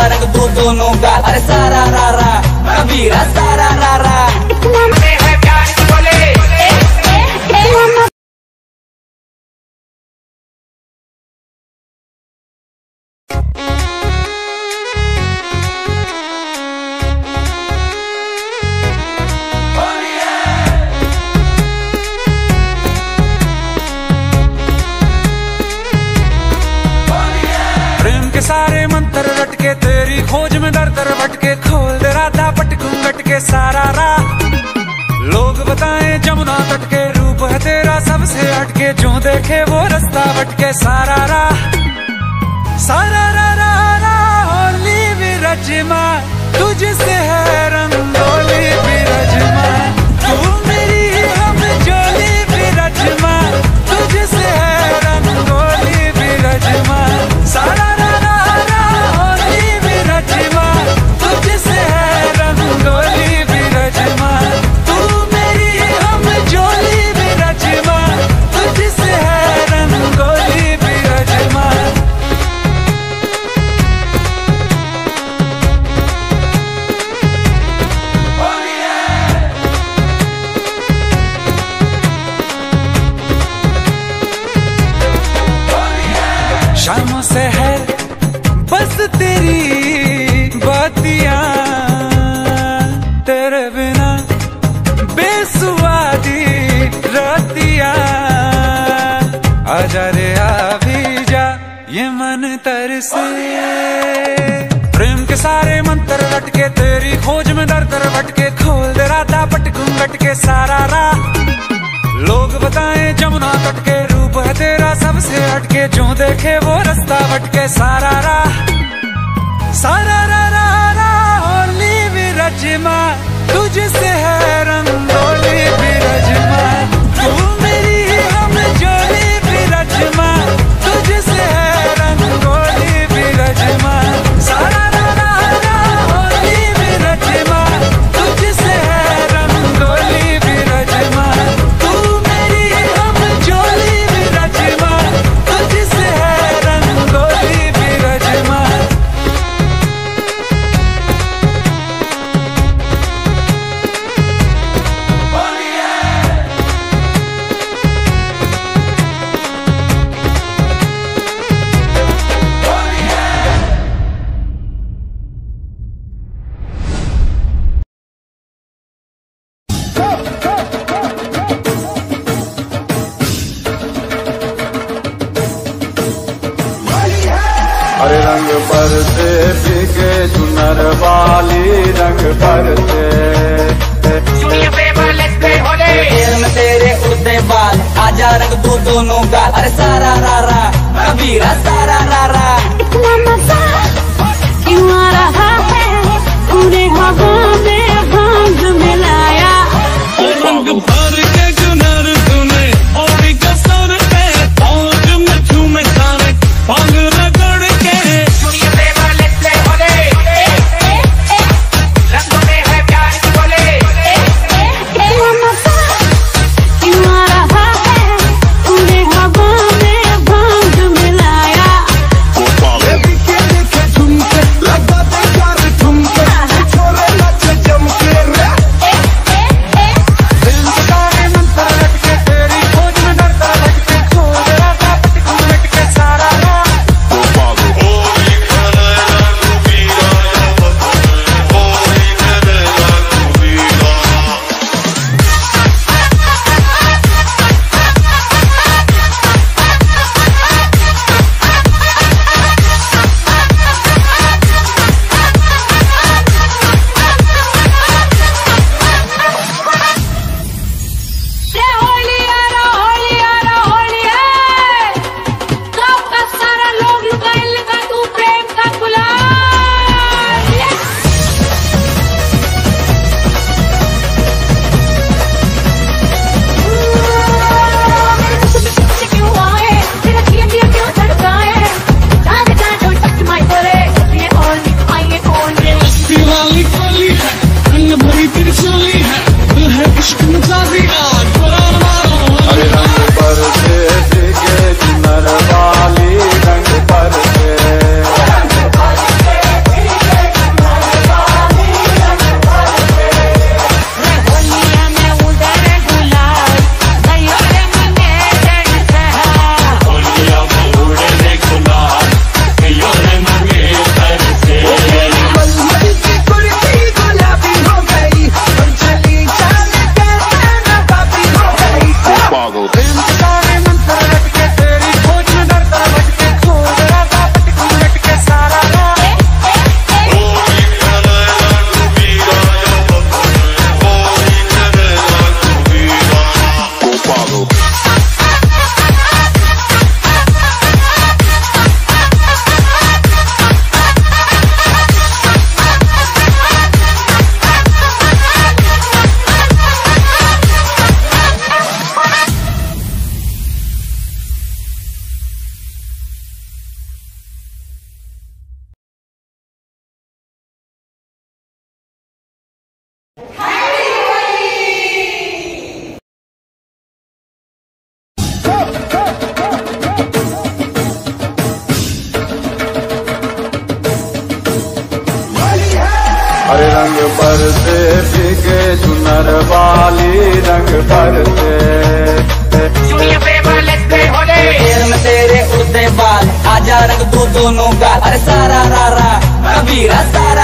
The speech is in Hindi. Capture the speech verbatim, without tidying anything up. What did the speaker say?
रंग दो दोनों का, अरे सारा रा रा कबीरा सारा रा रा। के सारे मंत्र रटके तेरी खोज में दर दर भटके, खोल दे राधा पटकू गटके सारा रा। लोग बताएं जमुना तट के, रूप है तेरा सबसे हटके, जो देखे वो रास्ता भटके सारा रा। सारा रा रा रा होली विरजमा, तुझसे है रंगोली विरजमा, तू मेरी हम जोली विरजमा, तुझसे है रंगोली विरजमा। सारा शामों से है बस तेरी बातियां, तेरे बिना बेसुवादी रातियां। आजा रे आ भी जा ये मन तरसे, प्रेम के सारे मंत्र रटके तेरी खोज में दर दर भटके, खोल दे राधा पटकू गटके सारा रा। लोग बताएं जमुना तट के, रूप है तेरा सबसे हटके, जो देखे वो रास्ता भटके सारा रा। सारा रा रा रा होली विरजमा, तुझसे है रंगोली विरजमा, तू मेरी हम जोली विरजमा, तुझसे है रंगोली विरजमा। सारा रा रा रा होली विरजमा, तुझसे है रंगोली विरजमा, अरे रंग बरसे भीगे चुनर वाली, रंग बरसे में तेरे उड़ते बाल, आजा रंग दो दोनों का, अरे सारा रा रा कबीरा सारा रा रा। इतना मजा क्यों आ रहा है, पूरे हवा में भांग मिलाया। रंग भर के चुनर तूने और कसर के, और में झूमे सारे पांग रगड़ के। क्यों आ रहा है, पूरे हवा में भांग पागल प्रेम के सारे मंत्र लटके तेरी खोज में दर दर भटके खोल दे राता पटकूं लटके सारा रात अरे रंग बरसे फीके चुनर वाली रंग बरसे पैर में तेरे उड़ते बाल आजा रंग दो दोनों गाल अरे सारा रा रा कबीरा सारा